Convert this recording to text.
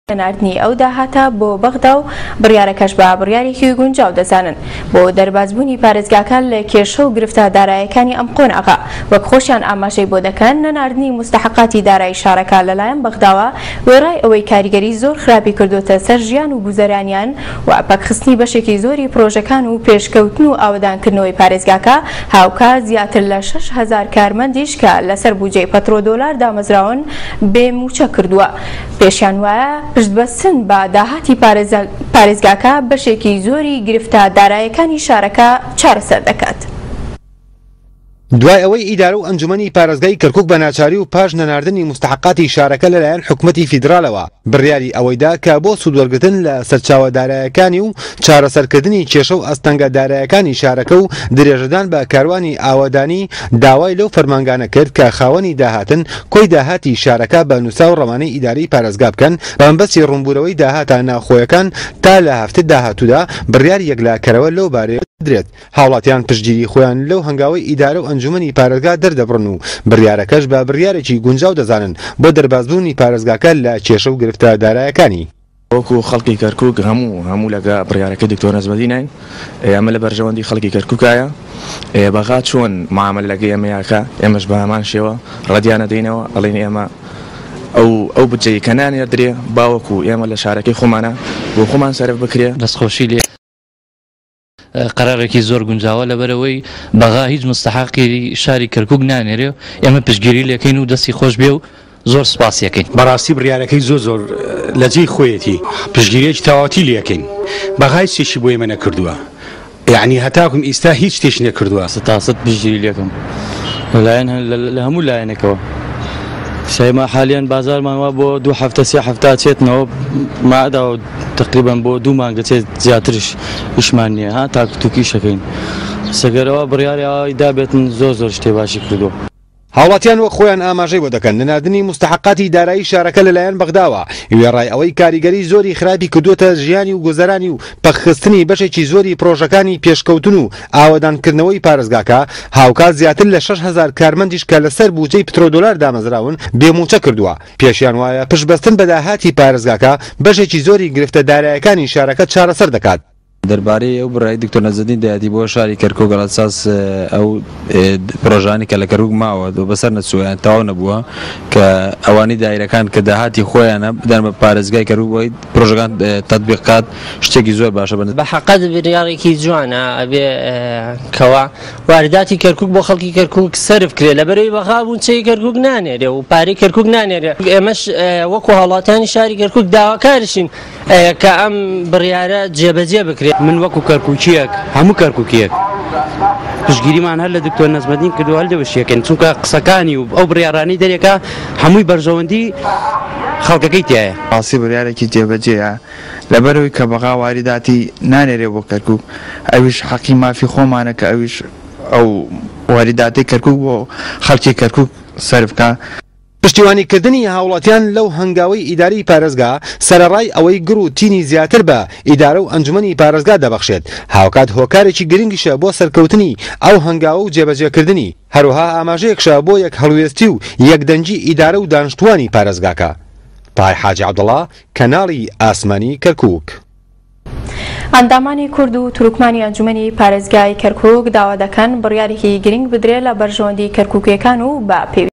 ناردنی ئەو داهاتە بۆ بەغدا و بڕیارەکەش بە بڕیارێکی گونجاو دەزانن بۆ دەربازبوونی پارێزگاکان لە کێشە و گرفتە داراییەکانی ئەم قۆناغا وەک خۆشیان ئاماژەی بۆ دەکەن نەناردنی مستحقاتی دارایی شارەکە لەلایەن بەغداوە وێڕای ئەوەی کاریگەری زۆر خراپی کردوتە سەر ژیان و گوزەرانیان و پەکخستنی بەشێکی زۆری پرۆژەکان و پێشکەوتن و ئاوەدانکردنەوەی پارێزگاکە هاوکات زیاتر لە 6,000 کارمەندیش کە لەسەر بودجەی پەترۆدۆلار دامەزراون بێموچە کردووە. پێشیان وایە پشتبەستن بە داهاتی پارێزگاکە بەشێکی زۆری گرفتە داراییەکانی شارەکە چارەسەر دەکات. دوای ئەوەی ئیدارە و ئەنجومەنی پارێزگای کەرکووک بە ناچاری و پاش نەناردنی مستحقاتی شارەکە لەلایەن حکومەتی فیدراڵەوە بڕیاری ئەوەیدا کە بۆ سوودوەرگرتن لە سەرچاوە داراییەکانی و چارەسەرکردنی کێشە و ئەستەنگە داراییەکانی شارەکە و درێژەدان بە کاروانی ئاوادانی داوای لەو فەرمانگانە کرد کە خاوەنی داهاتن کۆی داهاتی شارەکە بە نووسا و ڕەمانەی ئیداری پارێزگا بکەن بەمبەستی ڕوونبوورەوەی داهاتە ناوخۆیەکان تا لە هەفتە داهاتوودا بڕیار یەکلاکەرەوە لەو بارەیە درێت. هاوڵاتیان پشتگیری خۆیان لەو هەنگاوی ئیدارە و ئەنجومەنی پارێزگا دەردەبڕن و بڕیارەکەش بە بڕیارێکی گونجاو دەزانن بۆ دەربازبوونی پارێزگاکە لە کێشە و گرفتە داراییەکانی. وەکو خەڵکی کەرکووک هەموو لەگە بڕیارەکە دکتۆر نەزمەدی ناین ئەمە لە بەرژەوەندی خەڵکی کەرکووکایە بەغا چۆن معاملە لەگەی ئێمەیەکە ئێمەش بە هەمان شێوە ڕەدیانە دەینەوە ئەڵێن ئێمە ئەو بجەی کە نانێردرێ باوەکو ئێمە لە شارەکەی خۆمانە بۆ خۆمان سەرف بکرێ دەستخۆشی لێ قرارێکی زۆر گونجاوە لەبەرەوەی بەغا هیچ مستحقی شاری کەرکووک نانێرێ و ئێمە پشتگیری لەکەین و دەستی خۆش بێ و زۆر سپاسیەکەین. بەڕاستی بڕیارەکەی زۆر لە جێی خۆیەتی پشتگیریەکی تەواتی لەکەین. بەغای چێشی بۆ ئێمە نەکردووە، یعنی هەتاکم ئیستا هیچ شتێش نەکردووە. سەتاسەد پشتگیری لەکەم لە هەموو لایەنێکەوە. شایما حالیان بازارمانەوە بۆ 2 هەفتە 3 هەفتە چێتنەوە ماداوە تقریبان بۆ 2 مانگ دەچێت زیاترش وشمان نییە ها تاکتوکی شەکەین سەگەرەوە بڕیاری ئەوەی دابێتن زۆر شتێ باشی کردو. هاوڵاتیان وەک خۆیان ئاماژەی بۆ دەکەن نەناردنی مستحقاتی دارایی شارەکە لەلایەن بەغداوە وێڕای ئەوەی کاریگەری زۆری خراپی کردوتە ژیانی و گوزەرانی و پەخستنی بەشێکی زۆری پرۆژەکانی پێشکەوتن و ئاوەدانکردنەوەی پارێزگاکە هاوکات زیاتر لە 6,000 کارمەندیش کە لەسەر بودجەی پترۆدۆلار دامەزراون بێموچە کردووە. پێشیان وایە پشتبەستن بە داهاتی پارێزگاکە بەشێکی زۆری گرفتە داراییەکانی شارەکە چارەسەر دەکات. دەربارەی ئەو بڕای دکتۆر نەزمەدی دایەتی بۆ شاری کەرکووک ئەساس ئەو پرۆژانی کە لە کەرکووک ماوە بەسەر نەچوویان تەواو نەبووە کە ئەوانی دایرەکان کە داهاتی خۆیانە بدەن بە پارێزگای کەرکووک بۆی پرۆژەکان تەطبیقات شتێکی زۆر باشە بن. بە حەقەت بڕیارێکی جوانە ئەبێ کەوا وارداتی کەرکووک بۆ خەڵکی کەرکووک سەرف کرێ لەبەرەوەی بەغا بوونچەی کەرکووک نانێرێ و پارەی کەرکووک نانێرێ. ئێمەش وەکو هاوڵاتیانی شاری کەرکووک داواکارشین کە ئەم بڕیارە جێبەجێ بکرێت. من وەکو کەرکووکیەک هەموو کەرکووکیەک پشتگیریمان هەر لە دکتۆر نەزمەدین کردو هەر لەوەشیەکەن چونکە قسەکانی و ئەو بڕیارانی دەرێکە هەمووی بەرژەوەندی خەڵکەکەی تایە. ڕاستی بڕیارێکی جێبەجێیە لەبەرەوەی کە بەغا واریداتی نانێرێ بۆ کەرکووک ئەویش حەقی مافی خۆمانە کە ئەویش ئەو واریداتی کەرکووک بۆ خەڵکی کەرکووک سەرفکە. پشتیوانیکردنی هاوڵاتیان لەو هەنگاوی ئیداری پارێزگا سەرەڕای ئەوەی گر و تینی زیاتر بە ئیدارە و ئەنجومەنی پارێزگا دەبەخشێت هاوکات هۆکارێکی گرنگیشە بۆ سەرکەوتنی ئەو هەنگاوە و جێبەجێکردنی هەروەها ئاماژەیەکشە بۆ یەک هەڵوێستی و یەکدەنجی ئیدارە و دانیشتوانی پارێزگاکە. پای حاجی عەبدوڵڵا کەناڵی ئاسمانی کەرکووک. ئەندامانی کورد و تورکمانی ئەنجومەنی پارێزگای کەرکووک داوا دەکەن بڕیارێکی گرنگ بدرێت لە بەرژەوەندی کەرکووکیەکان و بە